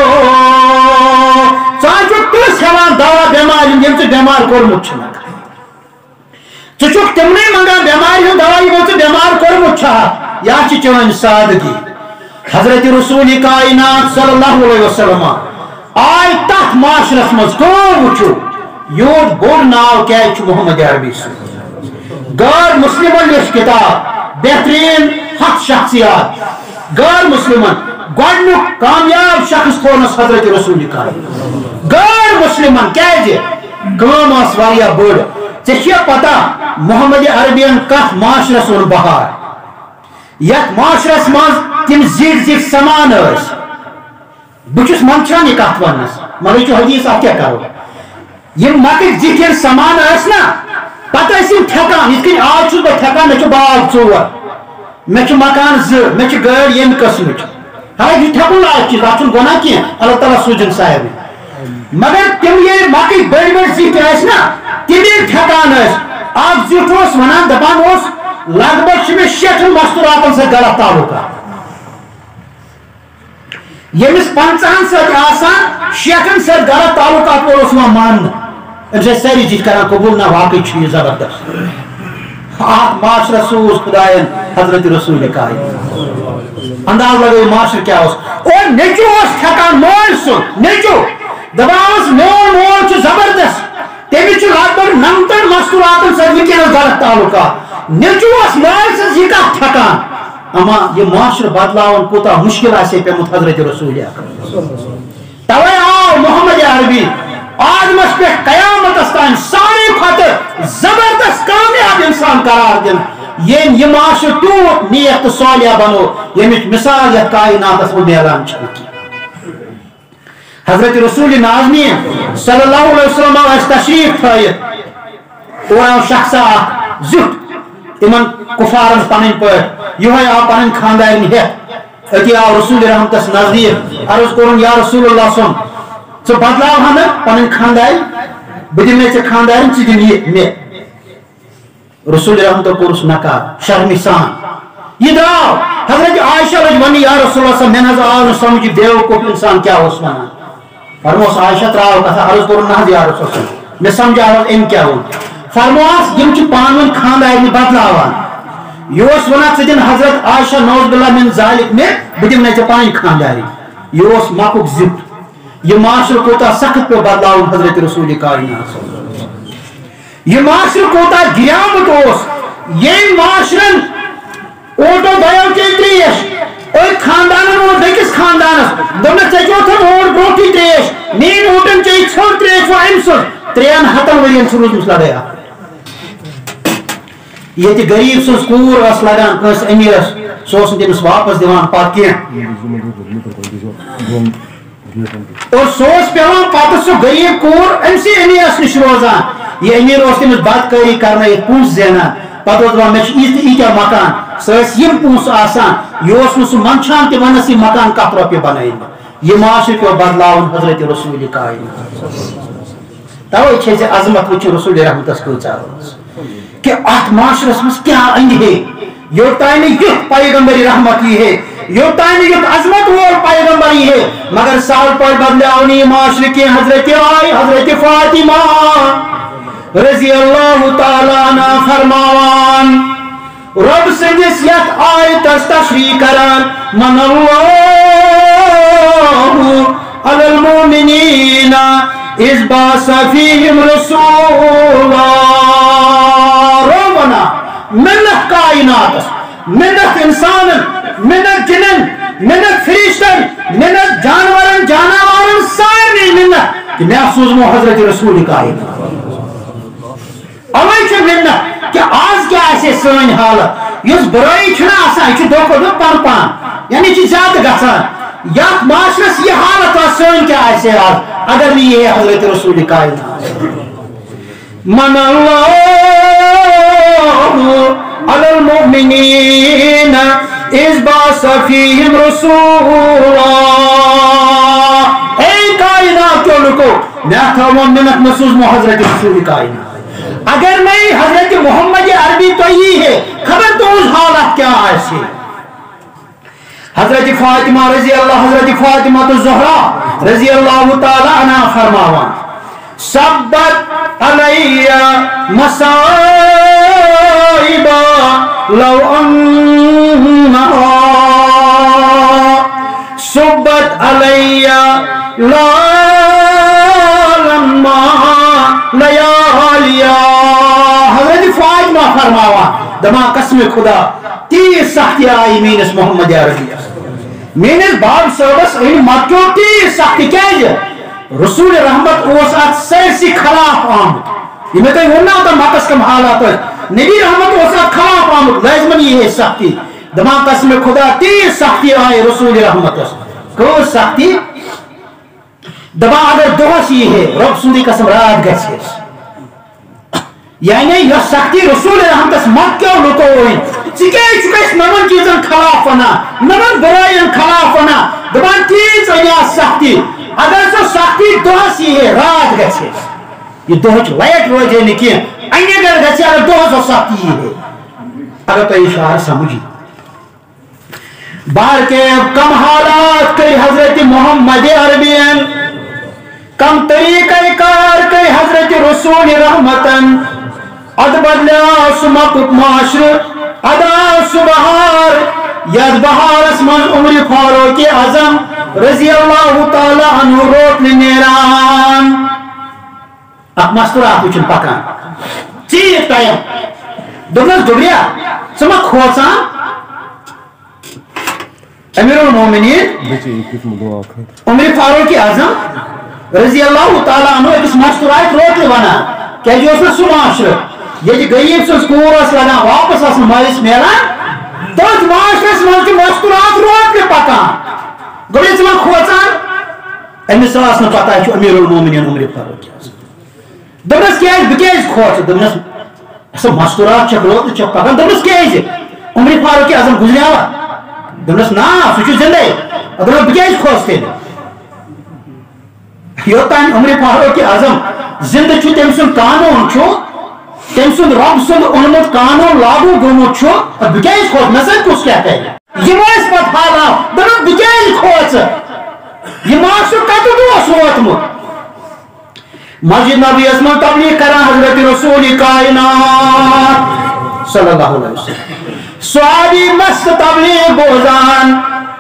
چاچو تس ہیوان دوا بیمار یم سے بیمار کورمت چھنا چچوک تمنے منگا بیمار ہوں دوا یم سے بیمار کورمت چھا یا چون سادگی حضرت رسول کائنات صلی اللہ علیہ وسلم آئی تحت معاشرس مز کون وچو یود بوڑ ناو کیا محمد عربی غیر مسلمن لچ کتاب بہترین 7 شخصیات غیر مسلمن گوڈنیک کامیاب شخص تھونس حضرت رسول کائنات غیر مسلمن کیا کام آس واریاہ بڑ ژےٚ پتہ محمد عربین کتھ معاشرس اون بہار یتھ معاشرس مز تم زیٹھ زیٹھ سمان ٲسۍ بچس منچان یہ کت ونس مگر یہ حدیث آپ کیا کرو یہ مکٹ زٹھر سمان اس نا پتہ ٹھیکان یہ کن آج بہ ٹھیکان مے باغ 4 مے مکان 2 مے گاڑ یم قسم حالانکہ یہ ٹھیکن لائق چیز ات گناہ کی اللہ تعالیٰ سوجن صاحب مگر تم یہ مکٹ بڑ بڑ زٹھ اس نا تم ٹھیکان اخ زٹھ ونان دپان لگ بھگ مے 60 مستوراتن سے غلط تعلقات یمس 50 سان 60 سے غلط تعلقات وول مان ام ساری چیز کران قبول نہ واقعی یہ زبردست معاشرہ سوز خدائن حضرت رسول کائنات انداز لگو معاشر کیا اور نیچو ٹھیکان مول سن نیچو دپان مول زبردست تمس لگ بھگ 90 مستوراتن سے ونکس غلط تعلقات نیچو مول سے یہ کت ٹھیکان اما یہ معاشر بدلاون کوتا مشکل آسے پیمت حضرت رسول توے آو محمد عربی آدمس پہ قیامت استان ساری خاطر زبردست کامیاب انسان قرار دن یہ معاشر تیوت نیک صالح بنو یمچ مثال یہ کائنات اس میلان چکی حضرت رسول ناظمین صلی اللہ علیہ وسلم اس تشریف تھائیت اور شخص زٹ تمن کفارن پن پہ یہ آو پن خاندان ہیت اتی آو رسول رحمتس نزدیک عرض کورن یا رسول اللہ صن ژٕ بدلاوہا مےٚ پنٕنۍ خاندان بہٕ دِمے ژےٚ خاندان ژٕ دِ مےٚ رسول رحمتو کورُس نکار شرمہِ سان یہ درٛاو حضرت عائشہ لج وننہِ یا رسول اللہ مےٚ نظر آو نہٕ سمجھ بیوقوٗف انسان کیٛاہ اوس ونان فرموس عائشہ ترٛاو کتھا عرض کورُن نہ حظ یا رسول اللہ مےٚ سمجھاو أمۍ کیٛاہ ووٚن فرموس یِم چھِ پانہٕ ؤنۍ خاندارنہِ بدلاوان یہ ونان ژٕ دِن حضرت عائشہ نعوذ باللہ من ذالک مےٚ بہٕ دِمنے ژےٚ پنٕنۍ خاندارٕنۍ یہ مکُک زِٹھ یہ معاشر کوتا سخت پہ بدلاؤ حضرت رسول کائنات یہ معاشر کوتا گریامت یہ معاشرن اوٹو بیو کے تریش اور خاندان بیکس خاندانس دمنا چوتھن اور بروٹی تریش نین اوٹن چاہیے چھوڑ تریش وہ امس 3 ہتن ورین روزمس لڑایا یہ غریب سن کور لگان کس امیرس سہ تمس واپس دان پہ کی اور سہ پیوان پتہ سہ غریب کور امسی امیرس نش روزان یہ امیر تمس بدکاری کرنا پونس زینان پتہ دپان مے ایتیا مکان سہ پونس آسان یہ سہ منچان تہ ونس یہ مکان کت روپیہ بنائن یہ معاشرہ پیو بدلاون حضرت رسول کائنات توے چھ ژے عظمت وچ رسول رحمتس کۭژاہ ٲس کہ ات معاشرس مز کیا اندِ ہے یوتانہ یُتھ پیغمبر رحمت یہ ہے یوتانہ یُتھ عظمت وول پیغمبر یہ ہے مگر سال پہ بدلاو نہیں معاشرہ کی حضرت آئی حضرت فاطمہ رضی اللہ تعالیٰ عنہ فرماوان رب سندس یت آیتس تشریح کران من اللہ علی المؤمنین اذ بعث فیہم رسولا روبنا منت کائنات منت انسان منت جنن منت فرشتن منت جانورن جانورن سارے منت کہ میں سوزمو حضرت رسول کائنات اوے چھ منت کہ آج کیا ایسے سن حالت یس برائی چھنا آسان یہ دو دو پان پان یعنی چھ زیادہ گژھان یت معاشرس یہ حالت سن کیا ایسے آج اگر نہیں یہ حضرت رسول کائنات من اللہ علی المؤمنین اذ بعث فیہم رسولا اے کائنات کے لوگو میں تھاون منت محسوس مو حضرت رسول کائنات اگر نہیں حضرت محمد عربی تو ہی ہے خبر تو اس حالت کیا ایسی حضرت فاطمہ رضی اللہ حضرت فاطمہ الزہرا رضی اللہ تعالی عنہ فرماوان سبت علی مصائبا لو انہا سبت علی لا لما لیالیا حضرت فاطمہ فرماوان دما قسم خدا تیز سختی آئی مینس محمد عربی مینس باب صوبس این مکیو تیز سختی کیا رسول رحمت اوس ات سرسی خلاف آمد یہ میں تو وننا ہوتا مکس کم حالات نبی رحمت اوس ات خلاف آمد لازمن یہ ہے سختی دما قسم خدا تیز سختی آئی رسول رحمت کو سختی دبا اگر دوس یہ ہے رب سندی قسم رات گھس یعنی یہ سختی رسول رحمتس مکیو لوکو ہوئی چکے چکے نمن چیزن خلاف ونا نمن برائین خلاف ونا دبان تیز یا سختی اگر سو سختی دوس یہ ہے رات گھس یہ دوچ لائٹ روجے نکی اینی اگر گھس اگر دوس سختی یہ ہے اگر تو اشارہ سمجھی بار کے کم حالات کئی حضرت محمد عربین کم طریقہ کار کئی حضرت رسول رحمتن اد بدلیا سمکت معاشر ادا سبحار ید بہار اسمن عمر فاروق اعظم رضی اللہ تعالی عنہ روٹ نیران اب مستورات وچن پکان چیز ٹائم دونس ڈبریا سما کھوسان امیر المومنین عمر فاروق اعظم رضی اللہ تعالی عنہ ایک مستورات روٹ بنا کیا جو اس میں سو معاشر یہ غریب سن کور لگان واپس مالس ملان تس معاشرس مجھ مستورات روٹ پکان گوڑی ثم کھوچان امس پتہ امیر المومنین عمر فاروق اعظم دس کی بہت کھوچ دس مستورات روت پکان دس کی عمر فاروق اعظم گزریوا دس نا سہ زندے بہت کھوچ تیل یوتان عمر فاروق اعظم زندہ تم سن قانون تم سن رب سن اونمت قانون لاگو گومت بہت کھوچ مے سن کس کیا کرے یہ پتہ حالات دن بہت کھوچ یہ معاشر کتھ دس ووتمت مسجد نبی من تبلیغ کران حضرت رسول کائنات صلی اللہ علیہ وسلم صحابی مست تبلیغ بوزان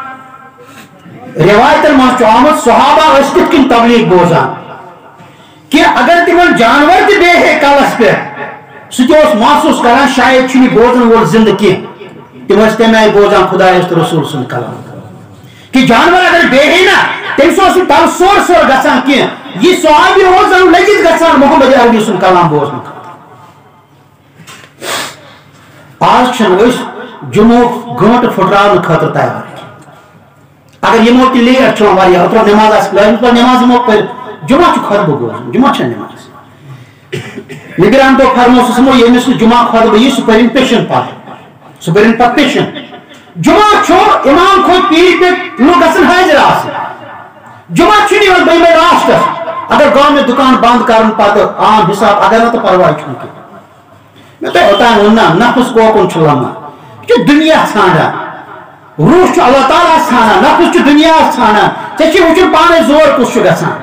روایت من آمد صحابہ کت کن تبلیغ بوزان کہ اگر تمن جانور تہ بے کلس پہ سہ محسوس کران شاید چھ بوزن وول زندہ کی تم تمہ آئی بوزان خدا رسول سن کلام کہ جانور اگر بے نا تم تل سور سور گھان کی یہ صحابی لگت گھان محمد عربی سن کلام بوزن آج جمعہ گھنٹہ پھٹران خاطر تیار اگر یمو تہ لیٹ اتر نماز نماز یمو پھر جمعہ خطبہ بوزن جمعہ نماز نگران تو فرمو سمو یمس جمعہ خطبہ یہ سہ پرن پیشن پہ سہ پرن پہ پیشن جمعہ امام کھوت پیٹ پہ لوگ گھن حاضر آس جمعہ چھ بے لاسٹس اگر گاؤں میں دکان بند کرن پتہ عام حساب اگر نہ پرواہ چھ میں تو اوتان وننا نفس کوکن لما یہ دنیا ژھانڈان روح اللہ تعالیٰ ژھانڈان نفس دنیا ژھانڈان ژے وچن پانے زور کس گژھان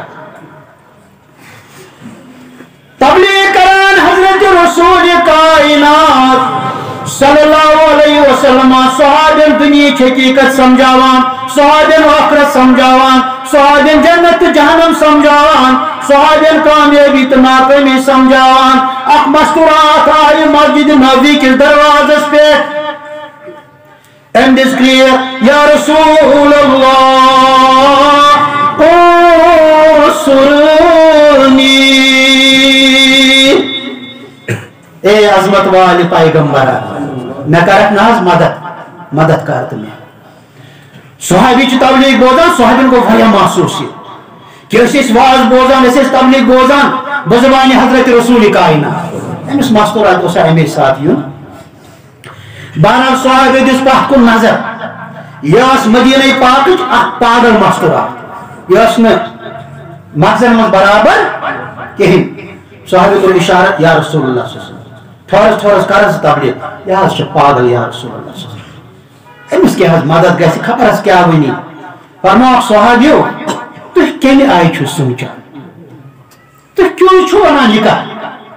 تبلیغ کران حضرت رسول کائنات صلی اللہ علیہ وسلم صحابین دنیا حقیقت سمجھاوان صحابین آخرت سمجھاوان صحابین جنت جہنم سمجھاوان صحابین کامیابی تو ناکامی سمجھاوان اخ مستورات آئی مسجد نبوی کے دروازس پہ and is clear یا رسول اللہ انصرنی اے عظمت والی پیغمبر میں کرک ناز مدد کرت میں صحابی چھ تبلیغ بوزان صحابین کو بھیا محسوس کہ اس واز بوزان اس تبلیغ بوزان بزبان حضرت رسول کائنات امس مستورات اس امی ساتھ یون بہرحال صحابی دس پتھ کن نظر یہ مدینہ پاک پاگل مستورات یہ مقصد من برابر کہین صحابی کو اشارت یا رسول اللہ صلی اللہ علیہ وسلم تھوڑا کرن تبلیغ یہ پاگل یا رسول اللہ صلی اللہ علیہ وسلم امس کیا مدد گژھِ خبر کیا ونی فرمو صحابیو تُہۍ کمہِ آیہِ چھِو سونچان تُہۍ کیوں چھِو ونان یہ کتھ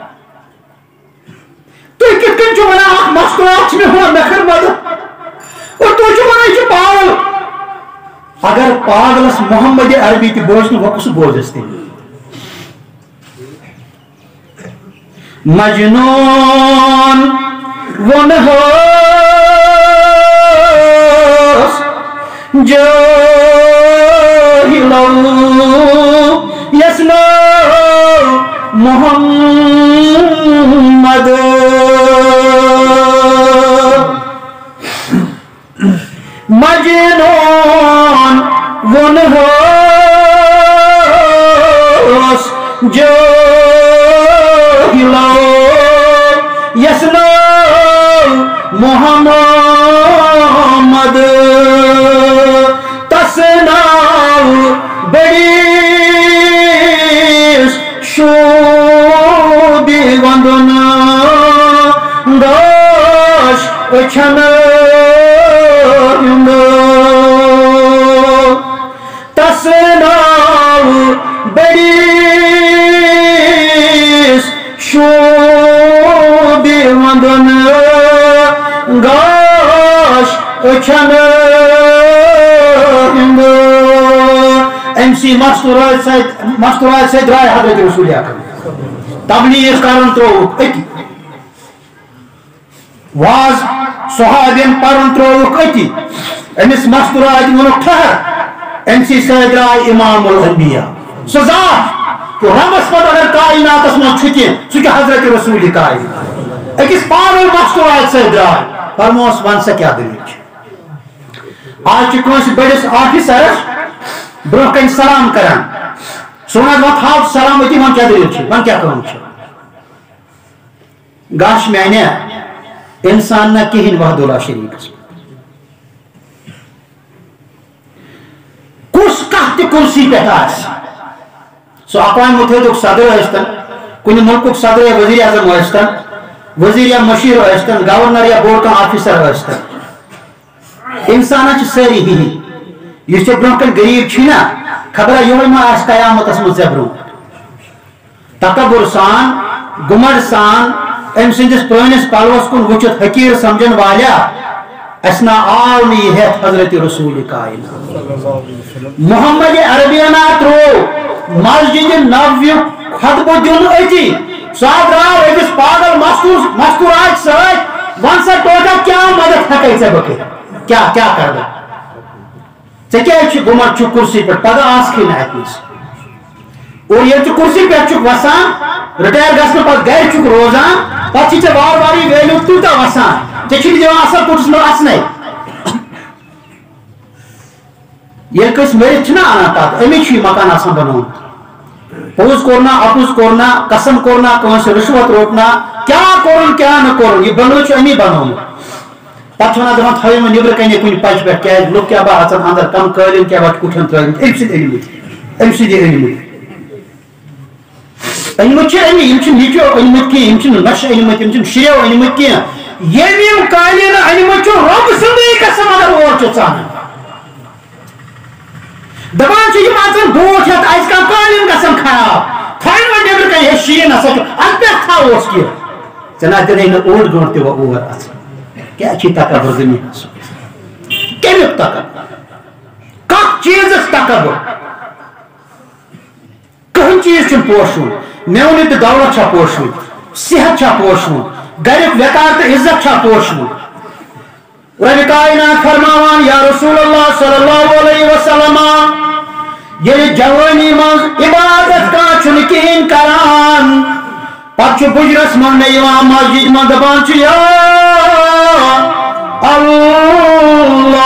تُہۍ کِتھ کٔنۍ چھِو ونان اکھ مستورات چھِ مےٚ ہُہ مےٚ کٔر مدد اور تُہۍ چھِو ونان یہِ چھُ پاگل اگر پاگلس محمد عربی تہِ بوزنہٕ وۄنۍ کُس بوزس تیٚلہِ مجنون ونہوس جاہلو یسنو محمد مجنون ونہوس یسنو محمد تسناو بڑیس شوبی وندن داش اچھن تسناو بڑیس شوبی وندن گاش اچھن MC مستورات سے درائے حضرت رسول اکرم تبلیغ کرن تروک اتی واز صحابین پرن تروک اتی امس مستورات ونک ٹھہر MC سے درائے امام الانبیاء سزا کہ ربس پتہ اگر کائنات من چھکی سہ حضرت رسول کائنات اکس پاگل مستورات سے درائے فرموس ون سا کیا دلیل آج کنس بڑس آفیسرس برہ کن سلام کران سونت وقت ہاو سلامتی ون کیا دلیل ون کیا کام گاش میانے انسان نہ کہین وحد اللہ شریک کس کہت کرسی پہ آس سو اقوام متحدہ صدر ٲسۍتن کُنہِ ملکُک صدر یا وزیر اعظم ٲسۍتن وزیر یا مشیر ٲسۍتن گورنر یا بوڑ کانٛہہ آفیسر ٲسۍتن انسانن چھِ سٲری ہِوی یُس ژےٚ برونٛہہ کَنہِ غریٖب چھُے نا خبرا یِہوے ما آسہِ قیامتس منٛز ژےٚ برونٛٹھ تکبر سان گُمنڈ سان أمۍ سٕنٛدِس پرٛٲنِس پلوس کُن وٕچھِتھ حقیٖر سمجھن والیاہ اسہِ نا آو نہٕ یہِ ہٮ۪تھ حضرت رسول کائنات محمد عربینا ترٛوو مسجد نبوی خطبہ دِیُن أتی سُہ درٛاو أکِس پاگل مستورات سۭتۍ وَن سا ٹوٹل کیٛاہ مدد ہٮ۪کَے ژےٚ بہٕ کٔرِتھ کیٛاہ کَرٕ بہٕ ژےٚ کیٛازِ چھُ گوٚمُت چھُکھ کُرسی پٮ۪ٹھ پگاہ آسکھٕے نہٕ اَتہِ نَس اور ییٚلہِ ژٕ کُرسی پٮ۪ٹھ چھُکھ وسان رِٹایر گژھنہٕ پتہٕ گرِ چھُکھ روزان پتہ ژےٚ وار وار یہِ ویلیوٗ تیوٗتاہ وسان ژےٚ چھُنہٕ دِوان اَصٕل پٲٹھۍ منٛز اَژنَے ییٚلہِ کٲنٛسہِ مٔرِتھ چھِنا اَنان تَتھ اَمی چھُ یہِ مکان آسان بنومُت پوٚز کوٚر نا اَپُز کوٚر نا قسم کوٚر نا کٲنٛسہِ رِشوت روٚٹ نا کیٛاہ کوٚرُن کیٛاہ نہٕ کوٚرُن یہِ بنٛگلہٕ چھُ اَمی بنومُت پتہٕ چھِ وَنان دَپان تھٲیِو وۄنۍ نیٚبرٕ کَنہِ کُنہِ پچہِ پٮ۪ٹھ کیٛازِ لُکھ کیٛاہ بہٕ اَژن اَندر کَم قٲلیٖن کیٛاہ بہٕ کُٹھٮ۪ن ترٛٲومٕتۍ أمۍ سٕنٛدۍ أنۍمٕتۍ چھِ أنۍمٕتۍ یِم چھِنہٕ نیٚچوٗ أنۍمٕتۍ کینٛہہ یِم چھِنہٕ نۄشہِ أنۍمٕتۍ یِم چھِنہٕ شِرو أنۍمٕتۍ کینٛہہ ییٚمۍ یِم قٲلیٖن أنۍمٕتۍ چھُ رۄب سُنٛدٕے قسم اگر اور چھُ ژانان دَپان چھِ یِم اَژن بوٗٹھ ہٮ۪تھ اَسہِ کانٛہہ قٲلیٖن گژھن خراب تھٲیِو وۄنۍ نیٚبرٕ کَنہِ ہے شیٖن ہسا چھُ اَتھ پٮ۪ٹھ تھاووس کینٛہہ ژےٚ نہ دِنَے نہٕ اوٚڑ گٲنٛٹہٕ تہِ وۄنۍ اور اَژن کیٛاہ چھِ تکبر زٔمیٖنَس کَمیُک تکبر کانٛہہ چیٖزس تکبر کٕہٕنۍ چیٖز چھُنہٕ پوشوُن میونہِ تہٕ دولت چھا پوشوُن صحت چھا پوشوُن گریُک وقار تہٕ عزت چھا پوشوُن ربِ کائنات فرماوان یا رسول اللہ صلی اللہ علیہ وسلم ییٚلہِ جوٲنی منٛز عبادت کانٛہہ چھُنہٕ کِہیٖنۍ کران پتہٕ چھُ بُجرس منٛز مےٚ یِوان مسجد منٛز دپان چھُ یا اللہ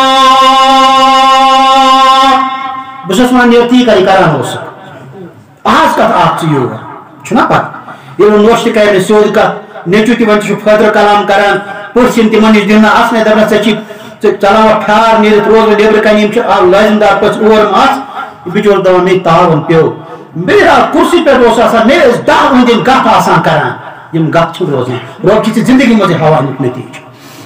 بہٕ چھُس وَنان نیرتی کَرِ کران اوسُکھ آز کتھ اکھ ژٕ یور چھُنا پتہ ییٚلہِ نوٚش تہِ کرِ نہٕ سیوٚد کتھ نیٚچوٗ تہِ وۄنۍ چھُ فٲدر کلام کران پٔژھۍ یِن تِمن نِش دِنہٕ اَژنَے دپان ژےٚ چھِ ژٕ ژلاوان ٹھار نیٖرِتھ روزو نیٚبرٕ کَنہِ یِم چھِ لٲزِم دار پٔژھۍ اور اَژ یہِ بِچور دپان مےٚ تاوُن پیوٚو بہرحال کُرسی پٮ۪ٹھ اوس آسان مےٚ ٲسۍ 10 أنٛدۍ گَتھ آسان کران یِم گَتھ چھِنہٕ روزان رۄب چھِ ژےٚ زندگی منٛزٕے ہاوانُک نٔتیٖجہٕ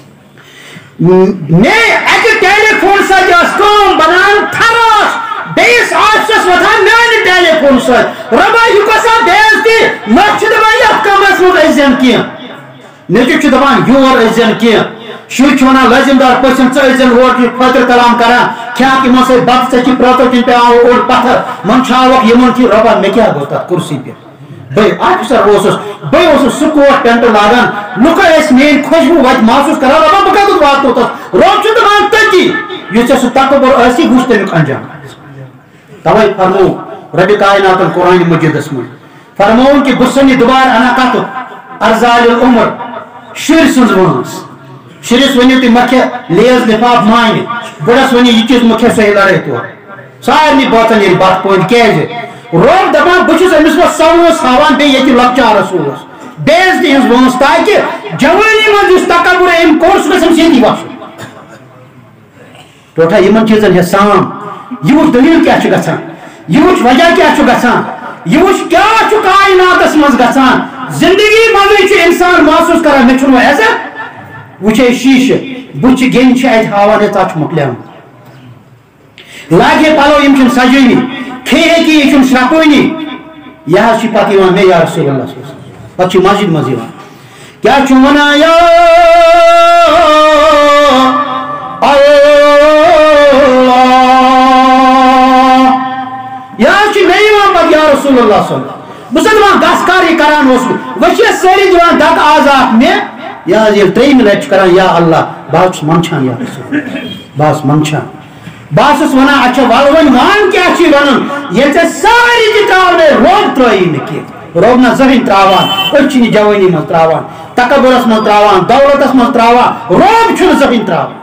مےٚ اَکہِ ٹیلی فون سۭتۍ ٲس کٲم بنان تھراس بیٚیِس آفسَس وۄتھان میانہِ ٹیلی فون سۭتۍ رۄبا یہِ کۄسا بے عزتی نۄش چھِ دپان یتھ کمرس منٛز أژۍزٮ۪ن کینٛہہ نیٚچوٗ چھُ دپان یور أژۍزٮ۪ن کینٛہہ شُرۍ چھِ وَنان لٲزِم دار پٔژھٮ۪ن ژٕ أژۍزٮ۪ن اور چھِ فٲطر کلام کران کھٮ۪کھ یِمن سۭتۍ بتہٕ ژےٚ چھِ پرٛٮ۪تھر کِنۍ پیٚوان اوٚڑ پتھر منٛچھاوکھ یِمن تھی رۄبا مےٚ کیٛاہ گوٚو تتھ کُرسی پٮ۪ٹھ بہٕ آفِسر اوسُس بہٕ اوسُس سُہ کوٹ پینٹ لاگان لُکے ٲسۍ میٲنۍ خوشبوٗ وتہِ محسوٗس کران رۄبا بہٕ کتٮ۪تھ واتنو تتھ رۄب چھُ دپان تٔتی یُس ژےٚ سُہ تکبر ٲسی وٕچھ تمیُک انجام توے فرمو ربِ کائناتن قرآنِ مجیدس منٛز فرموُن کہِ بہٕ چھُسَن یہِ دُبارٕ اَنان کتُک ارزالِ العمر شُرۍ سٕنٛز وٲنٛس شُرِس ؤنِو تُہۍ مہ کھےٚ لیز لِفاف مانہِ بٕڑس ؤنِو یہِ چیٖز مہ کھےٚ صحیح لڑٲے طور سارنٕے بٲژن ییٚلہِ بتہٕ پٲنۍ کیٛازِ رۄب دپان بہٕ چھُس أمِس وۄنۍ سۄ وٲنٛس ہاوان بیٚیہِ ییٚتہِ لۄکچارس اوس بے عزتی ہٕنٛز وٲنٛس تاکہِ جوٲنی منٛز یُس تکبر أمۍ کوٚر سُہ گژھِ أمِس ییٚتی وسُن ٹوٹھا یِمن چیٖزن ہیٚس سام یہِ وٕچھ دٔلیٖل کیٛاہ چھُ گژھان یہِ وٕچھ وجہ کیٛاہ چھُ گژھان یہِ وٕچھ کیٛاہ چھُ کائناتس منٛز گژھان زندگی منٛزٕے چھُ اِنسان محسوٗس کران مےٚ چھُنہٕ وۄنۍ عزت وٕچھے شیٖشہٕ بٕتھِ گیٚنۍ چھِ اَتہِ ہاوان ہے ژٕ چھُ مۄکلیومُت لاگے پلو یِم چھِنہٕ سجٲنی کھیٚیہِ ہیٚکہِ یہِ چھُنہٕ شرٛپٲنی یہِ حظ چھِ پتہٕ یِوان مےٚ یا رسول اللہ صلی اللہ علیہ وسلم پتہٕ چھُ مسجد منٛز یِوان کیٛاہ چھُ وَنان یا یہِ حظ چھُ مےٚ یِوان پتہٕ یا رسول اللہ صلی اللہ علیہ وسلم بہٕ چھُس دپان گژھ کر یہِ کران اوسُس وۄنۍ چھِ سٲری دِوان دَکہٕ آز اکھ مےٚ یہِ حظ ییٚلہِ 3مہِ لٹہِ چھُ کران یا اللہ بہٕ حظ چھُس منٛدچھان یا رسول بہٕ حظ منٛدچھان بہٕ حظ چھُس وَنان اچھا وَلہٕ وۄنۍ وَن کیٛاہ چھُے وَنُن ییٚلہِ ژےٚ سٲری تہِ ترٛاونے رۄب ترٛٲیی نہٕ کینٛہہ رۄب نہ زٕہٕنۍ ترٛاوان أسۍ چھِنہٕ یہِ جوٲنی منٛز ترٛاوان تکبرس منٛز ترٛاوان دولتس منٛز ترٛاوان رۄب چھُنہٕ زٕہٕنۍ ترٛاوان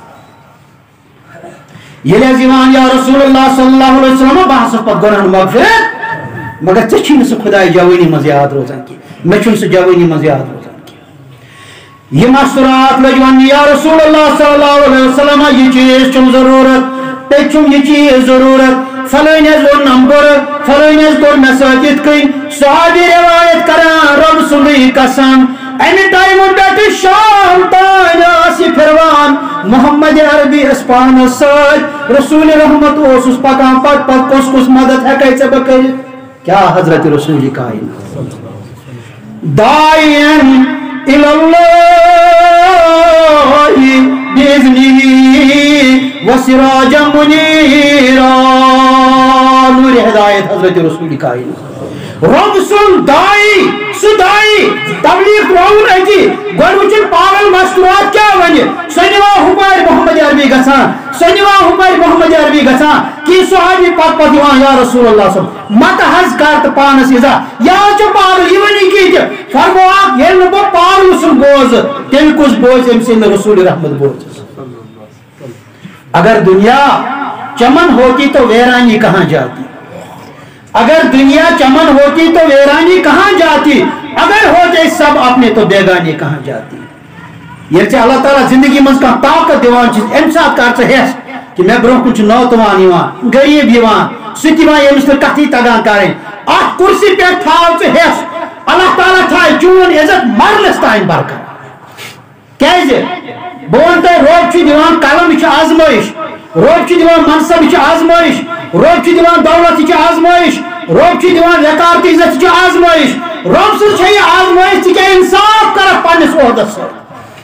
ییٚلہِ حظ یِوان یا رسول اللہ صلی اللہ علیہ وسلم بہٕ ہسا پتہٕ گۄناہن مغفرت مگر ژےٚ چھی نہٕ سُہ خۄداے جوٲنی منٛز یاد روزان کینٛہہ مےٚ چھُنہٕ سُہ جوٲنی منٛز یاد روزان کینٛہہ یِم اثرات لٔگۍ وَننہِ یا رسول اللہ صلی اللہ علیہ وسلم یہِ چیٖز چھُم ضروٗرت بیٚیہِ چھُم یہِ چیٖز ضروٗرت فلٲنۍ حظ ووٚن نمبر فلٲنۍ حظ کوٚر مےٚ سۭتۍ یِتھ کٔنۍ صحابی روایت کران رۄب سُنٛدٕے قسم اَمہِ ٹایمہٕ پٮ۪ٹھٕ شام تانۍ ٲس یہِ پھِروان محمد عربی ٲس پانس سۭتۍ رسول رحمت اوسُس پکان پتہٕ کُس کُس مدد ہٮ۪کے ژےٚ بہٕ کٔرِتھ کیٛاہ حضرت رسول کائنات داعین الی اللہ بِإِذْنِهِ وسراجا منیرا نور ہدایت حضرت رسول کائنات رب سن دائی سُہ دائی تبلیغ ترٛاوُن أتی گۄڈٕ وٕچھِن پاگل مستوٗرات کیٛاہ وَنہِ سۄ نِوان ہُپارِ محمد محمد عربی گژھان سۄ نِوان ہُپٲرۍ محمد عربی گژھان کہِ صحابی پتہٕ یِوان یا رسول اللہ صلی مت حظ کر تہٕ پانس اِزا یا چھُ پاگل یہِ ؤنی کہِ فرمووُکھ ییٚلہِ نہٕ بہٕ پانہٕ وُچھُن بوزٕ تیٚلہِ کُس بوزِ أمۍ سٕنٛدِ رسول رحمت بوزس اگر دنیا چمن ہوتی تو ویرانی کہاں جاتی اگر دنیا چمن ہوتی تو ویرانی کہاں جاتی اگر ہوتے سب اپنے تو بیگانی کہاں جاتی یہ چھ اللہ تعالیٰ زندگی من کا طاقت دیوان چیز ام سات کر ژٕ ہیس کہ مے برو کچھ نوتوان یوان غریب یوان سُہ تہِ یوان ییٚمِس نہٕ کتھٕے تگان کرٕنۍ اتھ کرسی پٮ۪ٹھ تھاو ژٕ ہیس اللہ تعالیٰ تھایہِ چون عزت مرنس تام برقرار کیازِ بہٕ ونہٕ تۄہہِ رۄب چھُ دِوان قلم یہِ چھِ آزمٲیش رۄب چھُ دِوان منصب یہِ چھِ آزمٲیش رۄب چھُ دِوان دولت یہِ چھِ آزمٲیش رۄب چھُ دِوان وقارت عزت یہِ چھِ آزمٲیش رۄب سٕنٛز چھےٚ یہِ آزمٲیش ژٕ کیٛاہ انصاف کرکھ پننِس عہدس سۭتۍ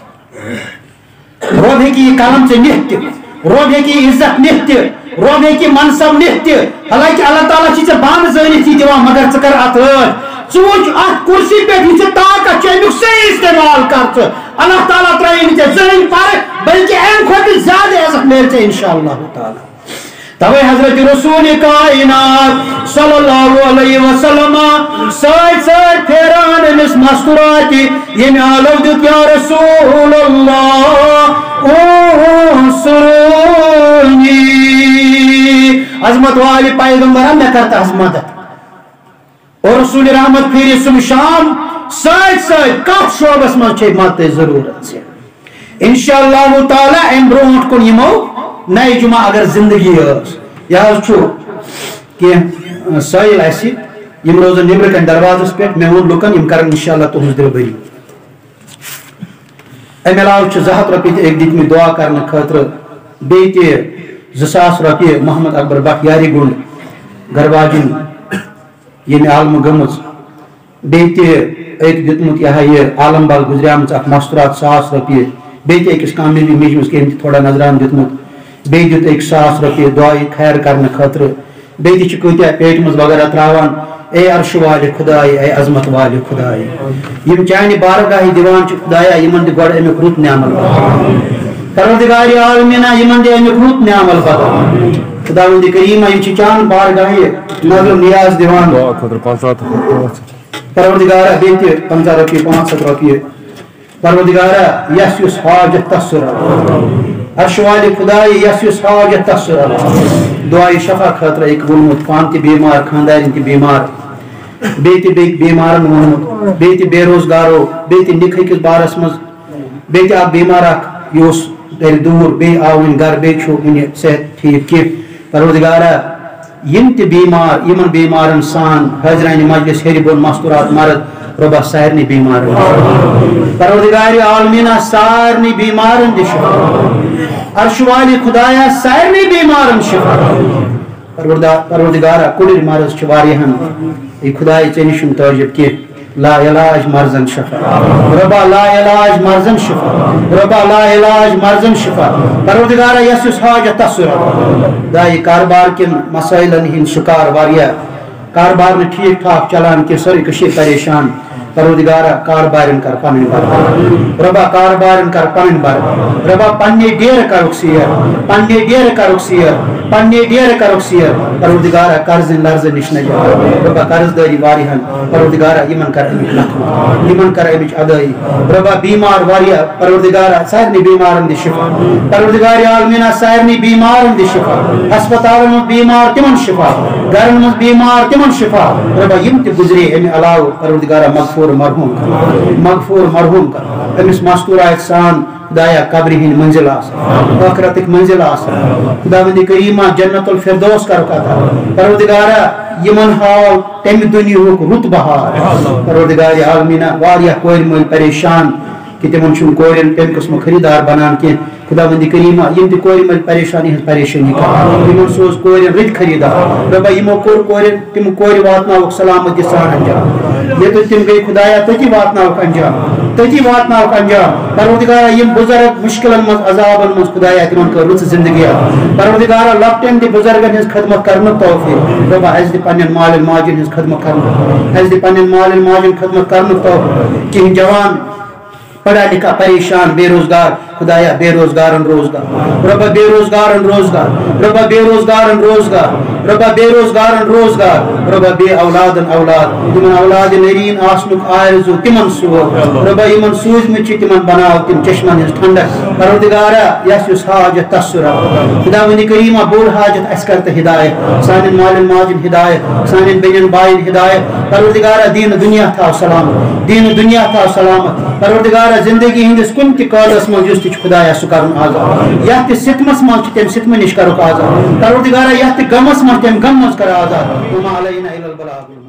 رۄب ہیٚکہِ یہِ قلم ژےٚ نِتھ تہِ رۄب ہیٚکہِ یہِ عزت نِتھ تہِ رۄب ہیٚکہِ یہِ منصب نِتھ تہِ حالانکہِ اللہ تعالیٰ چھِ ژےٚ بانہٕ زٲنِتھ یہِ دِوان مگر ژٕ کر اتھ رٲچھ ژٕ وٕچھ اتھ کرسی پٮ۪ٹھ یہِ ژےٚ طاقت چھُ امیُک صحیح استعمال کر ژٕ اللہ تعالیٰ ترٛٲیی نہٕ ژےٚ زٕہٕنۍ فرق بلکہ امہِ کھۄتہٕ زیادٕ عزت میلہِ ژےٚ انشاء اللہ تعالیٰ توے حضرت رسول کائنات صلی اللہ علیہ وسلم سۭتۍ سۭتۍ پھیران أمِس مستوراتہِ ییٚمہِ عالو دیُت یا رسول اللہ انصرنی عظمت والہِ پیغمبرا مےٚ کر تہٕنٛز مدد اور رسول رحمت پھیرِ صبح شام سۭتۍ سۭتۍ کتھ شعبس منٛز چھے مدتٕچ ضروٗرت ژےٚ انشاء اللہ تعالیٰ امہِ برونٛٹھ کُن یِمو نئے جمعہ اگر زندگی ٲس یہِ حظ چھُ کینٛہہ سٲیِل اَسہِ یِم روزن نیٚبرٕ کَنہِ دروازس پٮ۪ٹھ مےٚ ووٚن لُکن یِم کرن انشاء اللہ تُہٕنٛز دِلبٔری امہِ علاوٕ چھِ 200 رۄپیہِ تہِ أکۍ دِتمٕتۍ دعا کرنہٕ خٲطرٕ بیٚیہِ تہِ 2000 رۄپیہِ محمد اکبر بٹ یاری گُنٛڈ گرواجِن ییٚمہِ عالمہٕ گٔمٕژ بیٚیہِ تہِ أکۍ دیُتمُت یہِ ہا یہِ عالم باغ گُزریمٕژ اکھ مستورات 1000 رۄپیہِ بیٚیہِ تہِ أکِس کامیٲبی میجمٕژ کہِ أمۍ تہِ تھوڑا نظران دیُتمُت بیٚیہِ دیُت أکۍ 1000 رۄپیہِ دعایہِ خیر کرنہٕ خٲطرٕ بیٚیہِ تہِ چھِ کۭتیاہ پیٹہِ منٛز وغیرہ تراوان اے عرشہٕ والہِ خدایہِ اے عظمت والہِ خدایہِ یِم چانہِ بارگاہہِ دِوان چھِ خدایا یِمن دِ گۄڈٕ امیُک رُت نعمل پروردگارِ عالمیٖنا یِمن دِ امیُک رُت نعمل بدل خداوندِ کریٖما یِم چھِ چانہِ بارگاہہِ نظر نیاز دِوان پروردگارا بیٚیہِ تہِ 50 رۄپیہِ 500 رۄپیہِ پروردگارا یس حاجت تس عرش والہِ خدایہِ یس حاجت تس دعایہِ شفا خٲطرٕ أکۍ ووٚنمُت پانہٕ تہِ بیمار خاندارٮ۪ن تہِ بیمار بیٚیہِ تہِ بیٚیہِ بیمارن ووٚنمُت بیٚیہِ تہِ بے روزگارو بیٚیہِ تہِ نِکہٕ کِس بارس منٛز بیٚیہِ تہِ اکھ بیمار اکھ یہِ اوس گرِ دوٗر بیٚیہِ آو وۄنۍ گرٕ بیٚیہِ چھُ وُنہِ صحت ٹھیٖک کینٛہہ پروردگارا یِم تہِ بیمار یِمن بیمارن سان حٲضرانہِ مجلس ہیٚرِ بۄن مستورات مرد رۄبا سارنٕے بیمارن پروردگارِ عالمیٖنا سارنٕے بیمارن دِ شفا عرش والہِ خدایا سارنٕے بیمارن شفا پروردگارا کُڑِر مرض چھِ واریاہن اے خدایا ژےٚ نِش چھُنہٕ تعجب کینٛہہ لا علاج مرضن شفا رۄبا لا علاج مرضن شفا رۄبا لا علاج مرضن شفا پروردگارا یس حاجت تس دایہِ کاربار کٮ۪ن مسٲیلن ہٕنٛدۍ شِکار واریاہ کاربار نہٕ ٹھیٖک ٹھاک چلان کینٛہہ سٲرٕے کٔشیٖر پریشان پروردگارا کاربارن کر پنٕنۍ برکت رۄبا کاربارن کر پنٕنۍ برکت رۄبا پننہِ ڈیرٕ کرُکھ سیر پننہِ ڈیرٕ کرُکھ سیر پننہِ ڈیرٕ کرُکھ سیر پروردگارا قرضن لرزن نِش نجات رۄبا قرض دٲری واریاہن پروردگارا یِمن کر امیُک نخمہٕ یِمن کر امِچ ادٲیی رۄبا بیمار واریاہ پروردگارا سارنٕے بیمارن دِ شفا پروردگارِ عالمیٖنا سارنٕے بیمارن دِ شفا ہسپتالن منٛز بیمار تِمن شفا گرن منٛز بیمار تِمن شفا رۄبا یِم تہِ گُزرے امہِ علاوٕ پروردگارا مغفور مرحوم کر أمِس مستوٗراتہِ سان خدایا قبرِ ہٕنٛدۍ منزِل آسان ٲخرتٕکۍ منزِل آسان خداوندِ کریٖما جنت الفردوس کرُکھ عطا پروردگارا یِمن ہاو تمہِ دُنیہُک رُت بہار پروردگارِ عالمیٖنا واریاہ کورِ مٲلۍ پریشان کہ تمن چھُنہٕ کورٮ۪ن تمہِ قٕسمُک خریٖدار بنان کینٛہہ خداوندِ کریٖما یِم تہِ کورِ مٲلۍ پریشانی ہٕنٛز پریشٲنی کران یِمن سوز کورٮ۪ن رٕتۍ خریٖدار رۄبا یِمو کوٚر کورٮ۪ن تِم کورِ واتناوُکھ سلامتی سان انجام ییٚتٮ۪تھ تِم گٔے خدایا تٔتی واتناوُکھ انجام پروردگارا یِم بُزرگ مُشکلن منٛز عذابن منٛز خدایا تِمن کٔر رٕژ زندگی پروردگارا لۄکٹٮ۪ن تہِ بُزرگن ہٕنٛز خدمت کرنُک توفیٖق رۄبا اَسہِ دِ پننٮ۪ن مالٮ۪ن ماجٮ۪ن ہٕنٛز خدمت کرنُک اَسہِ دِ پننٮ۪ن مالٮ۪ن ماجٮ۪ن خدمت کرنُک توفیٖق کینٛہہ جوان پڑھا لکھا پریشان بے روزگار خدایا بے روزگارن روزگار ربا بے روزگارن روزگار ربا بے روزگارن روزگار ربا بے روزگارن روزگار ربا بے اولادن اولاد تمن اولاد نرین آسنک آرزو تمن سوز ربا یمن سوزمت چھ تمن بناو تم چشمن ہز ٹھنڈک پروردگارا یس حاجت تسر خداوند کریمہ بوڑ حاجت اس کرت ہدایت سانن مالن ماجن ہدایت سانن بینن بائن ہدایت پروردگارا دین دنیا تھا سلامت دین دنیا تھا سلامت پروردگارا زندگی ہندس کن تہ قادس من جس تہ خدایا سہ کرن آزاد یتھ ستمس من تم ستم نش کرک آزاد پروردگارا یتھ غمس من تم غم مز کر آزاد وما علینا الا البلاغ